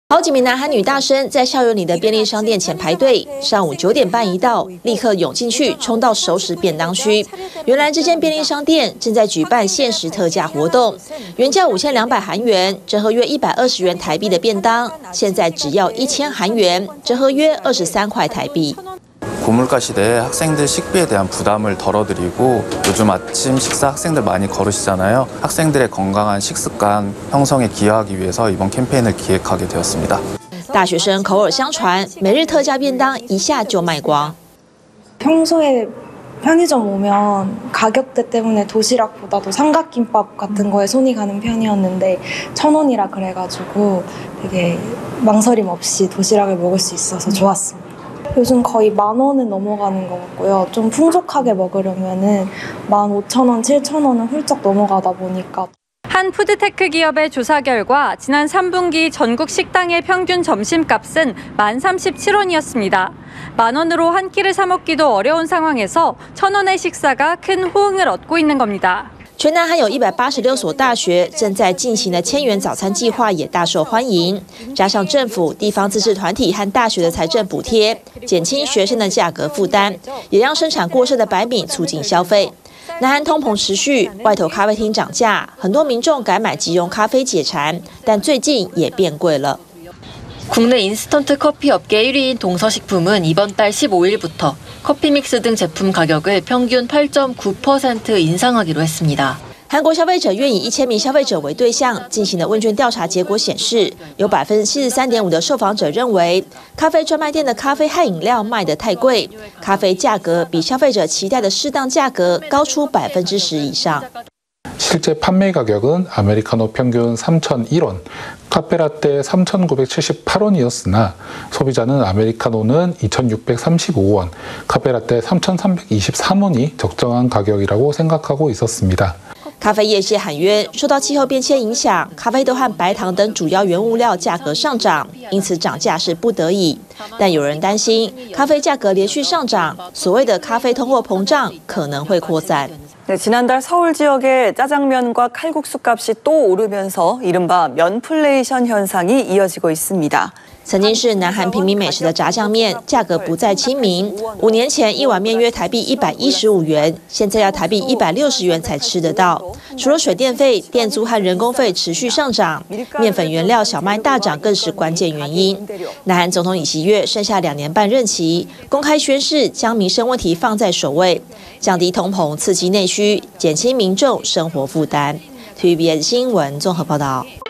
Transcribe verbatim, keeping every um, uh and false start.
好几名男韩女大生在校园里的便利商店前排队，上午九点半一到，立刻涌进去，冲到熟食便当区。原来这间便利商店正在举办限时特价活动，原价五千两百韩元，折合约一百二十元台币的便当，现在只要一千韩元，折合约二十三块台币。 고물가 시대에 학생들 식비에 대한 부담을 덜어드리고 요즘 아침 식사 학생들 많이 거르시잖아요. 학생들의 건강한 식습관 형성에 기여하기 위해서 이번 캠페인을 기획하게 되었습니다. 大学生口耳相传，每日特价便当一下就卖光。 평소에 편의점 오면 가격대 때문에 도시락보다도 삼각김밥 같은 거에 손이 가는 편이었는데 천 원이라 그래가지고 되게 망설임 없이 도시락을 먹을 수 있어서 좋았습니다. 요즘 거의 만 원은 넘어가는 것 같고요. 좀 풍족하게 먹으려면은 만 오천 원, 칠천 원은 훌쩍 넘어가다 보니까. 한 푸드테크 기업의 조사 결과 지난 삼 분기 전국 식당의 평균 점심값은 만 삼십칠 원이었습니다. 만 원으로 한 끼를 사 먹기도 어려운 상황에서 천 원의 식사가 큰 호응을 얻고 있는 겁니다. 全南还有一百八十六所大学正在进行的千元早餐计划也大受欢迎，加上政府、地方自治团体和大学的财政补贴，减轻学生的价格负担，也让生产过剩的白米促进消费。南韩通膨持续，外头咖啡厅涨价，很多民众改买即溶咖啡解馋，但最近也变贵了。 국내 인스턴트 커피 업계 일 위인 동서식품은 이번 달 십오 일부터 커피 믹스 등 제품 가격을 평균 팔 점 구 퍼센트 인상하기로 했습니다. 韩国消费者愿以一千名消费者为对象进行的问卷调查结果显示，有百分之七十三点五的受访者认为，咖啡专卖店的咖啡和饮料卖得太贵，咖啡价格比消费者期待的适当价格高出百分之十以上。 실제 판매 가격은 아메리카노 평균 삼천일 원, 카페라떼 삼천구백칠십팔 원이었으나 소비자는 아메리카노는 이천육백삼십오 원, 카페라떼 삼천삼백이십삼 원이 적정한 가격이라고 생각하고 있었습니다. 咖啡业界喊冤，受到气候变迁影响，咖啡豆和白糖等主要原物料价格上涨，因此涨价是不得已。但有人担心，咖啡价格连续上涨，所谓的咖啡通货膨胀可能会扩散。 네, 지난달 서울 지역의 짜장면과 칼국수 값이 또 오르면서 이른바 면플레이션 현상이 이어지고 있습니다. 曾经是南韩平民美食的炸酱面，价格不再亲民。五年前一碗面约台币一百一十五元，现在要台币一百六十元才吃得到。除了水电费、店租和人工费持续上涨，面粉原料小麦大涨更是关键原因。南韩总统尹锡悦剩下两年半任期，公开宣誓将民生问题放在首位，降低通膨、刺激内需，减轻民众生活负担。T V B S 新闻综合报道。